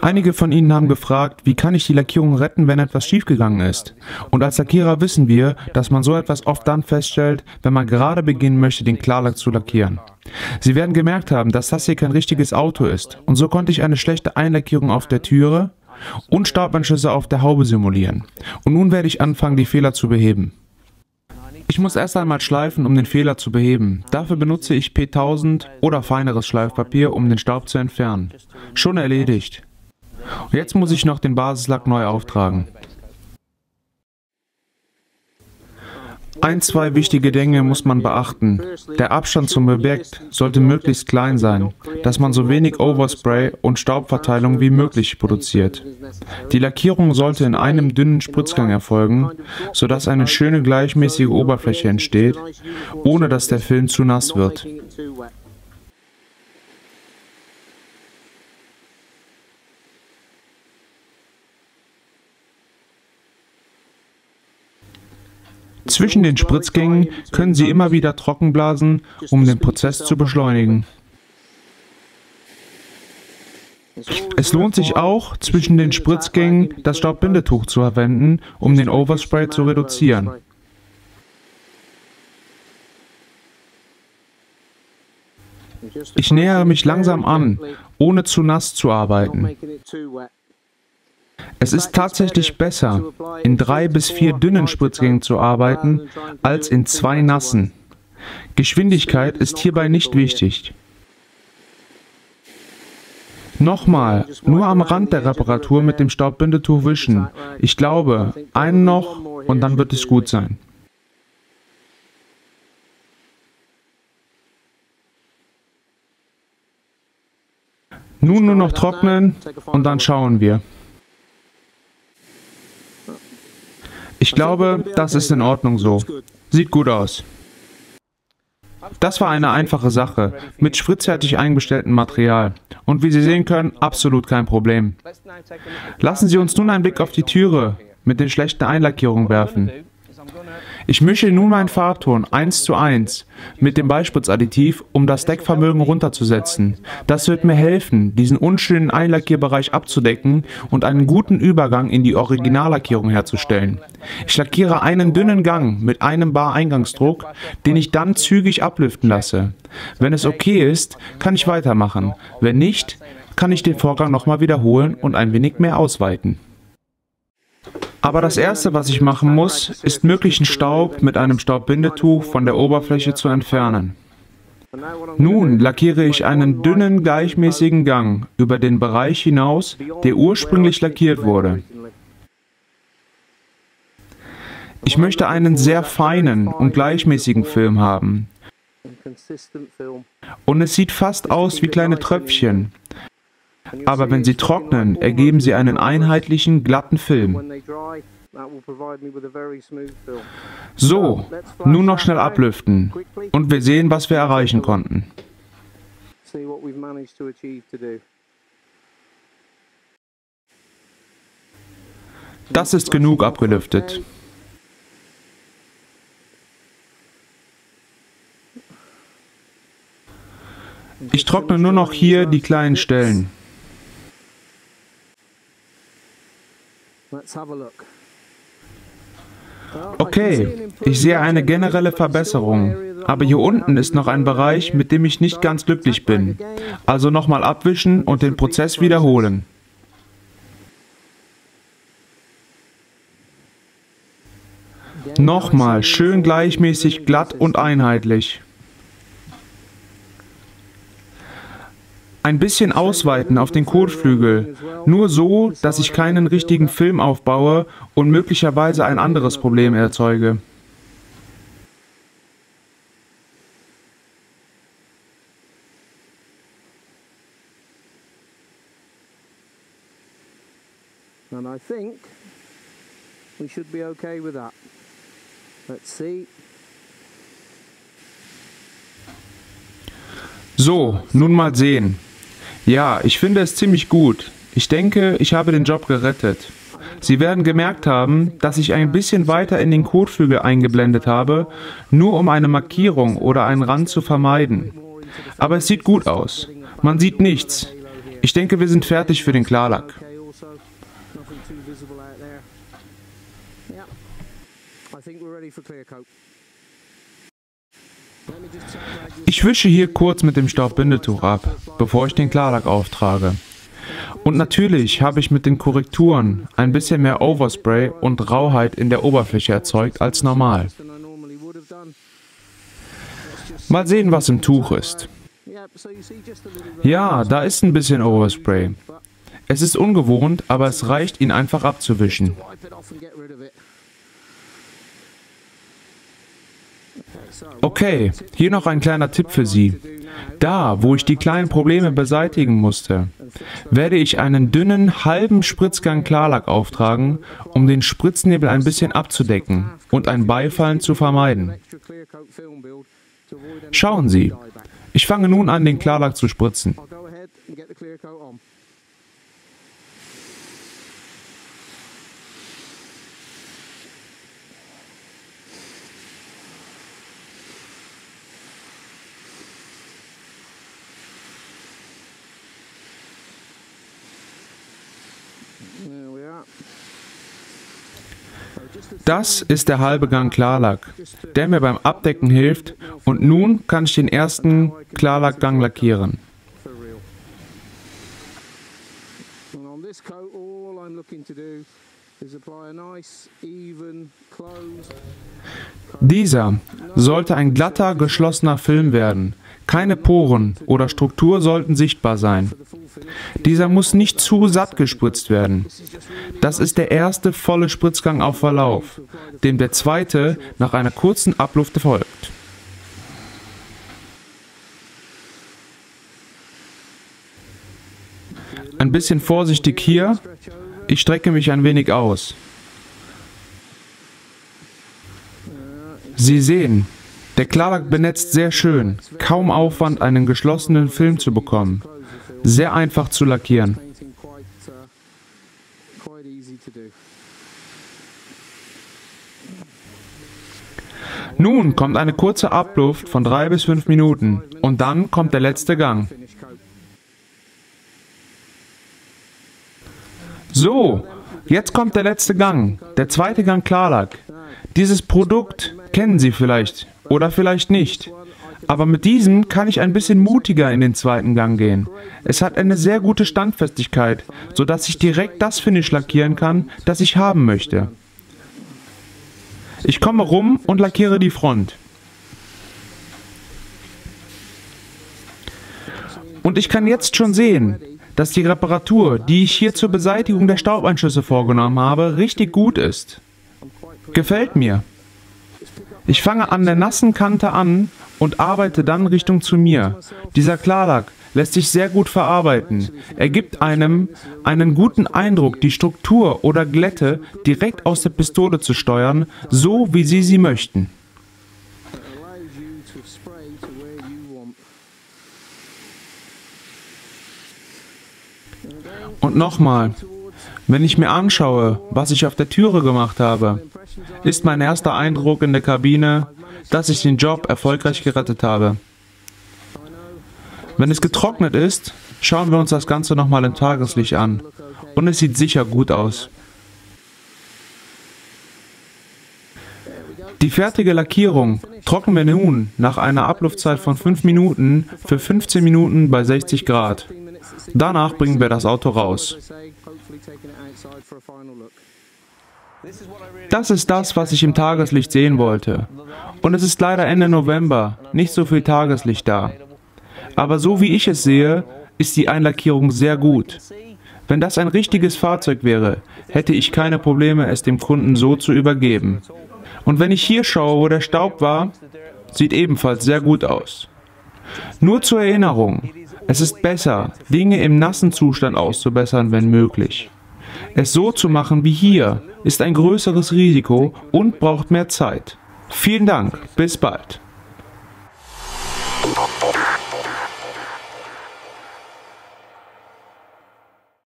Einige von Ihnen haben gefragt, wie kann ich die Lackierung retten, wenn etwas schiefgegangen ist? Und als Lackierer wissen wir, dass man so etwas oft dann feststellt, wenn man gerade beginnen möchte, den Klarlack zu lackieren. Sie werden gemerkt haben, dass das hier kein richtiges Auto ist. Und so konnte ich eine schlechte Einlackierung auf der Türe und Staubanschlüsse auf der Haube simulieren. Und nun werde ich anfangen, die Fehler zu beheben. Ich muss erst einmal schleifen, um den Fehler zu beheben. Dafür benutze ich P1000 oder feineres Schleifpapier, um den Staub zu entfernen. Schon erledigt. Und jetzt muss ich noch den Basislack neu auftragen. Zwei wichtige Dinge muss man beachten. Der Abstand zum Objekt sollte möglichst klein sein, dass man so wenig Overspray und Staubverteilung wie möglich produziert. Die Lackierung sollte in einem dünnen Spritzgang erfolgen, sodass eine schöne gleichmäßige Oberfläche entsteht, ohne dass der Film zu nass wird. Zwischen den Spritzgängen können Sie immer wieder trocken blasen, um den Prozess zu beschleunigen. Es lohnt sich auch, zwischen den Spritzgängen das Staubbindetuch zu verwenden, um den Overspray zu reduzieren. Ich nähere mich langsam an, ohne zu nass zu arbeiten. Es ist tatsächlich besser, in 3 bis 4 dünnen Spritzgängen zu arbeiten, als in 2 nassen. Geschwindigkeit ist hierbei nicht wichtig. Nochmal, nur am Rand der Reparatur mit dem Staubbindetuch wischen. Ich glaube, einen noch und dann wird es gut sein. Nun nur noch trocknen und dann schauen wir. Ich glaube, das ist in Ordnung so. Sieht gut aus. Das war eine einfache Sache, mit spritzfertig eingestelltem Material. Und wie Sie sehen können, absolut kein Problem. Lassen Sie uns nun einen Blick auf die Türe mit den schlechten Einlackierungen werfen. Ich mische nun meinen Farbton 1:1 mit dem Beispritzadditiv, um das Deckvermögen runterzusetzen. Das wird mir helfen, diesen unschönen Einlackierbereich abzudecken und einen guten Übergang in die Originallackierung herzustellen. Ich lackiere einen dünnen Gang mit einem Bar Eingangsdruck, den ich dann zügig ablüften lasse. Wenn es okay ist, kann ich weitermachen. Wenn nicht, kann ich den Vorgang nochmal wiederholen und ein wenig mehr ausweiten. Aber das Erste, was ich machen muss, ist möglichen Staub mit einem Staubbindetuch von der Oberfläche zu entfernen. Nun lackiere ich einen dünnen, gleichmäßigen Gang über den Bereich hinaus, der ursprünglich lackiert wurde. Ich möchte einen sehr feinen und gleichmäßigen Film haben. Und es sieht fast aus wie kleine Tröpfchen. Aber wenn sie trocknen, ergeben sie einen einheitlichen, glatten Film. So, nun noch schnell ablüften und wir sehen, was wir erreichen konnten. Das ist genug abgelüftet. Ich trockne nur noch hier die kleinen Stellen. Okay, ich sehe eine generelle Verbesserung, aber hier unten ist noch ein Bereich, mit dem ich nicht ganz glücklich bin. Also nochmal abwischen und den Prozess wiederholen. Nochmal, schön gleichmäßig, glatt und einheitlich. Ein bisschen ausweiten auf den Kotflügel, nur so, dass ich keinen richtigen Film aufbaue und möglicherweise ein anderes Problem erzeuge. And I think we should be okay with that. Let's see. So, nun mal sehen. Ja, ich finde es ziemlich gut. Ich denke, ich habe den Job gerettet. Sie werden gemerkt haben, dass ich ein bisschen weiter in den Kotflügel eingeblendet habe, nur um eine Markierung oder einen Rand zu vermeiden. Aber es sieht gut aus. Man sieht nichts. Ich denke, wir sind fertig für den Klarlack. Ich wische hier kurz mit dem Staubbindetuch ab, bevor ich den Klarlack auftrage. Und natürlich habe ich mit den Korrekturen ein bisschen mehr Overspray und Rauheit in der Oberfläche erzeugt als normal. Mal sehen, was im Tuch ist. Ja, da ist ein bisschen Overspray. Es ist ungewohnt, aber es reicht, ihn einfach abzuwischen. Okay, hier noch ein kleiner Tipp für Sie. Da, wo ich die kleinen Probleme beseitigen musste, werde ich einen dünnen, halben Spritzgang Klarlack auftragen, um den Spritznebel ein bisschen abzudecken und ein Beifallen zu vermeiden. Schauen Sie, ich fange nun an, den Klarlack zu spritzen. Das ist der halbe Gang Klarlack, der mir beim Abdecken hilft, und nun kann ich den ersten Klarlackgang lackieren. Dieser sollte ein glatter, geschlossener Film werden. Keine Poren oder Struktur sollten sichtbar sein. Dieser muss nicht zu satt gespritzt werden. Das ist der erste volle Spritzgang auf Verlauf, dem der zweite nach einer kurzen Abluft folgt. Ein bisschen vorsichtig hier, ich strecke mich ein wenig aus. Sie sehen, der Klarlack benetzt sehr schön, kaum Aufwand, einen geschlossenen Film zu bekommen. Sehr einfach zu lackieren. Nun kommt eine kurze Abluft von 3 bis 5 Minuten und dann kommt der letzte Gang. So, jetzt kommt der letzte Gang, der zweite Gang Klarlack. Dieses Produkt kennen Sie vielleicht oder vielleicht nicht. Aber mit diesem kann ich ein bisschen mutiger in den zweiten Gang gehen. Es hat eine sehr gute Standfestigkeit, sodass ich direkt das Finish lackieren kann, das ich haben möchte. Ich komme rum und lackiere die Front. Und ich kann jetzt schon sehen, dass die Reparatur, die ich hier zur Beseitigung der Staubeinschüsse vorgenommen habe, richtig gut ist. Gefällt mir. Ich fange an der nassen Kante an und arbeite dann Richtung zu mir. Dieser Klarlack lässt sich sehr gut verarbeiten. Er gibt einem einen guten Eindruck, die Struktur oder Glätte direkt aus der Pistole zu steuern, so wie Sie sie möchten. Und nochmal, wenn ich mir anschaue, was ich auf der Türe gemacht habe, ist mein erster Eindruck in der Kabine, dass ich den Job erfolgreich gerettet habe. Wenn es getrocknet ist, schauen wir uns das Ganze nochmal im Tageslicht an. Und es sieht sicher gut aus. Die fertige Lackierung trocknen wir nun nach einer Abluftzeit von 5 Minuten für 15 Minuten bei 60 Grad. Danach bringen wir das Auto raus. Das ist das, was ich im Tageslicht sehen wollte. Und es ist leider Ende November, nicht so viel Tageslicht da. Aber so wie ich es sehe, ist die Einlackierung sehr gut. Wenn das ein richtiges Fahrzeug wäre, hätte ich keine Probleme, es dem Kunden so zu übergeben. Und wenn ich hier schaue, wo der Staub war, sieht ebenfalls sehr gut aus. Nur zur Erinnerung, es ist besser, Dinge im nassen Zustand auszubessern, wenn möglich. Es so zu machen wie hier, ist ein größeres Risiko und braucht mehr Zeit. Vielen Dank, bis bald.